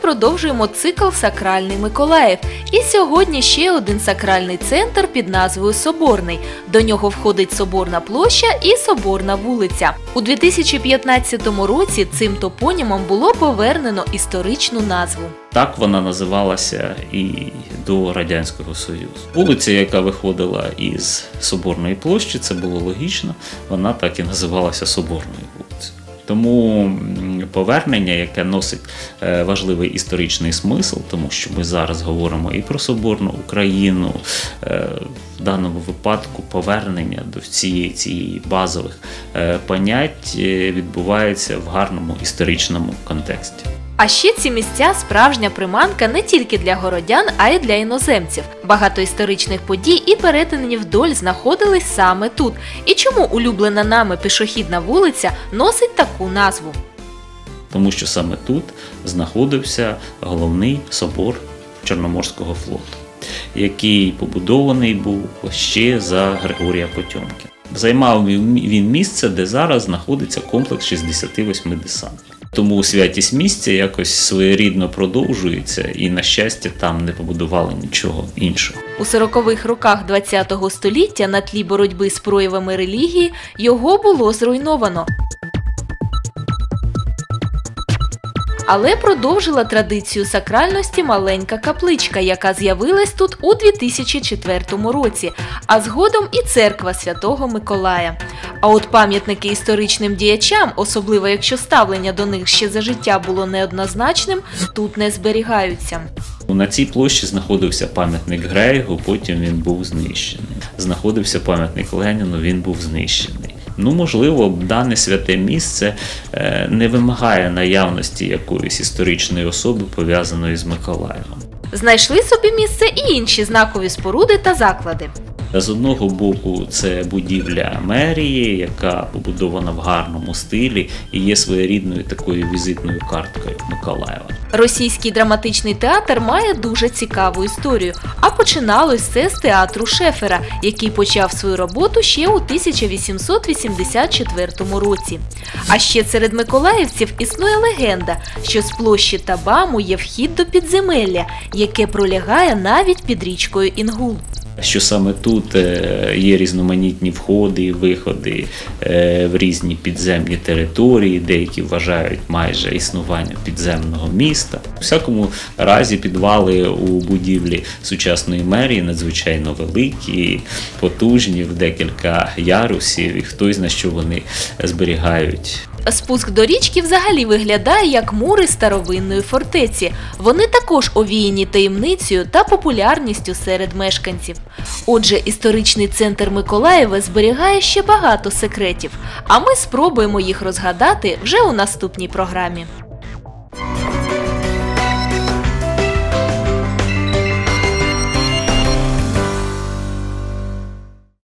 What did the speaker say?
продовжуємо цикл «Сакральний Миколаїв». І сьогодні ще один сакральний центр під назвою Соборний. До нього входить Соборна площа і Соборна вулиця. У 2015 році цим топонімом було повернено історичну назву. Так вона називалася і до Радянського Союзу. Вулиця, яка виходила із Соборної площі, це було логічно, вона так і називалася Соборною вулицею. Тому повернення, яке носить важливий історичний смисл, тому що ми зараз говоримо і про Соборну Україну, в даному випадку повернення до цієї базових понять відбувається в гарному історичному контексті. А ще ці місця – справжня приманка не тільки для городян, а й для іноземців. Багато історичних подій і перетинів доль знаходились саме тут. І чому улюблена нами пішохідна вулиця носить таку назву? Тому що саме тут знаходився головний собор Чорноморського флоту, який побудований був ще за Григорія Потьомкіна. Займав він місце, де зараз знаходиться комплекс 68 десантів. Тому святість місця якось своєрідно продовжується і, на щастя, там не побудували нічого іншого. У 40-х роках ХХ століття на тлі боротьби з проявами релігії його було зруйновано. Але продовжила традицію сакральності маленька капличка, яка з'явилась тут у 2004 році, а згодом і церква Святого Миколая. А от пам'ятники історичним діячам, особливо якщо ставлення до них ще за життя було неоднозначним, тут не зберігаються. На цій площі знаходився пам'ятник Грейгу, потім він був знищений. Знаходився пам'ятник Леніну, він був знищений. Можливо, дане святе місце не вимагає наявності якоїсь історичної особи, пов'язаної з Миколаєвом. Знайшли собі місце і інші знакові споруди та заклади. З одного боку, це будівля мерії, яка побудована в гарному стилі і є своєрідною такою візитною карткою Миколаєва. Російський драматичний театр має дуже цікаву історію, а починалось все з театру Шефера, який почав свою роботу ще у 1884 році. А ще серед миколаївців існує легенда, що з площі Табаму є вхід до підземелля, яке пролягає навіть під річкою Інгул. Що саме тут є різноманітні входи і виходи в різні підземні території, деякі вважають майже існування підземного міста. У всякому разі підвали у будівлі сучасної мерії надзвичайно великі, потужні, в декілька ярусів, і хтось знає, що вони зберігають. Спуск до річки взагалі виглядає як мури старовинної фортеці. Вони також овіяні таємницею та популярністю серед мешканців. Отже, історичний центр Миколаєва зберігає ще багато секретів, а ми спробуємо їх розгадати вже у наступній програмі.